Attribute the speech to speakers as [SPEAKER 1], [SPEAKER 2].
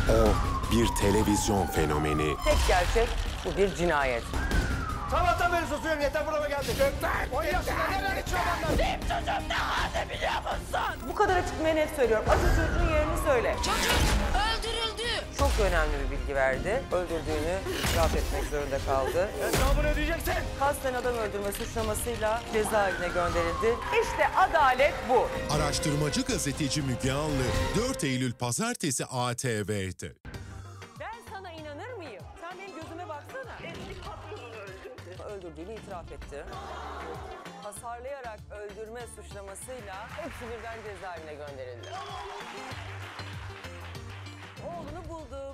[SPEAKER 1] O bir televizyon fenomeni.
[SPEAKER 2] Tek gerçek bu bir cinayet.
[SPEAKER 3] Sabahtan beri susuyorum, yeter burama geldik. Gökten! 10 yaşında neler geçiyor adamlar?
[SPEAKER 2] Benim çocuğum ne halde biliyor musun? Bu kadar açık ve net söylüyorum. Aç çocuğun yerini söyle.
[SPEAKER 4] Çocuk öldürüldü.
[SPEAKER 2] Çok önemli bir bilgi verdi. Öldürdüğünü itiraf etmek zorunda kaldı.
[SPEAKER 3] Hesabını ödeyeceksin.
[SPEAKER 2] Kasten adam öldürme suçlamasıyla cezaevine gönderildi. İşte adalet bu.
[SPEAKER 5] Araştırmacı gazeteci Müge Anlı 4 Eylül Pazartesi ATV'de.
[SPEAKER 2] Ben sana inanır mıyım? Sen benim gözüme baksana. Eski patronunu öldürdü. Öldürdüğünü itiraf etti. Hasarlayarak öldürme suçlamasıyla hepsi birden cezaevine gönderildi. Oğlunu buldum.